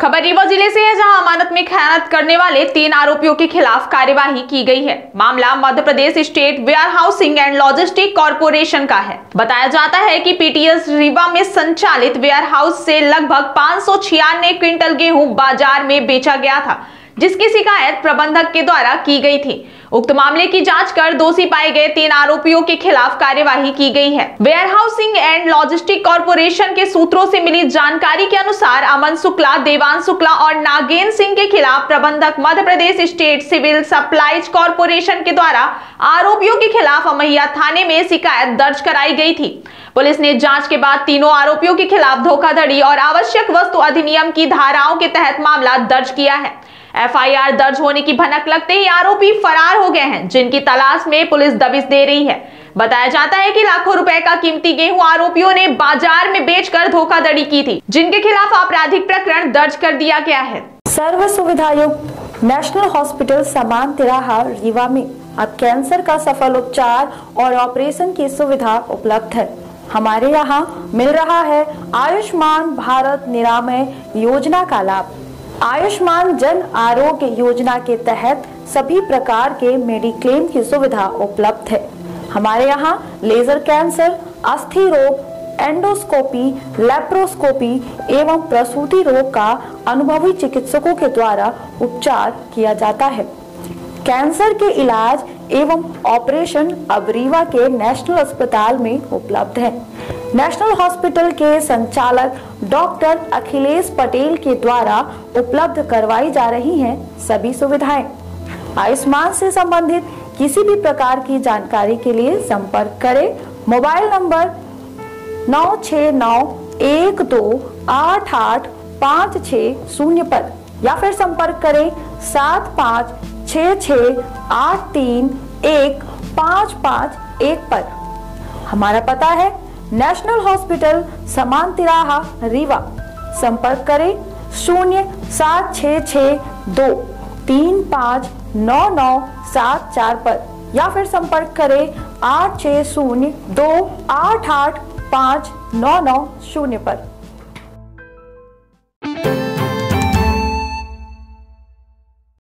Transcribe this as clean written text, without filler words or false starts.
खबर रीवा जिले से है, जहां अमानत में खयानत करने वाले 3 आरोपियों के खिलाफ कार्यवाही की गई है। मामला Madhya Pradesh state warehousing and logistic corporation का है। बताया जाता है कि पीटीएस रीवा में संचालित वेयर हाउस से लगभग 596 क्विंटल गेहूं बाजार में बेचा गया था, जिसकी शिकायत प्रबंधक के द्वारा की गई थी। उक्त मामले की जांच कर दोषी पाए गए 3 आरोपियों के खिलाफ कार्यवाही की गई है। Warehousing and logistic corporation के सूत्रों से मिली जानकारी के अनुसार अमन शुक्ला, देवांश शुक्ला और नागेंद्र सिंह के खिलाफ प्रबंधक Madhya Pradesh state civil supplies corporation के द्वारा आरोपियों के खिलाफ अमैया थाने में शिकायत दर्ज कराई गई थी। पुलिस ने जांच के बाद तीनों आरोपियों के खिलाफ धोखाधड़ी और आवश्यक वस्तु अधिनियम की धाराओं के तहत मामला दर्ज किया है। एफआईआर दर्ज होने की भनक लगते ही आरोपी फरार हो गए हैं, जिनकी तलाश में पुलिस दबिश दे रही है। बताया जाता है कि लाखों रुपए का कीमती गेहूं आरोपियों ने बाजार में बेचकर धोखाधड़ी की थी, जिनके खिलाफ आपराधिक प्रकरण दर्ज कर दिया गया है। सर्व सुविधायुक्त नेशनल हॉस्पिटल समान तिराहा रीवा में अब कैंसर का सफल उपचार और ऑपरेशन की सुविधा उपलब्ध है। हमारे यहाँ मिल रहा है आयुष्मान भारत निरामय योजना का लाभ। आयुष्मान जन आरोग्य योजना के तहत सभी प्रकार के मेडिक्लेम की सुविधा उपलब्ध है। हमारे यहाँ लेजर कैंसर, अस्थि रोग, एंडोस्कोपी, लेप्रोस्कोपी एवं प्रसूति रोग का अनुभवी चिकित्सकों के द्वारा उपचार किया जाता है। कैंसर के इलाज एवं ऑपरेशन अब रीवा के नेशनल अस्पताल में उपलब्ध है। नेशनल हॉस्पिटल के संचालक डॉक्टर अखिलेश पटेल के द्वारा उपलब्ध करवाई जा रही हैं सभी सुविधाएं। आयुष्मान से संबंधित किसी भी प्रकार की जानकारी के लिए संपर्क करें मोबाइल नंबर 9691288560 पर या फिर संपर्क करें 7566831551 पर। हमारा पता है नेशनल हॉस्पिटल समान तिराहा रीवा। संपर्क करें 07662359974 पर या फिर संपर्क करें 8602885990 पर।